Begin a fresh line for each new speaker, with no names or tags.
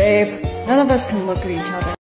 Babe, none of us can look at each other.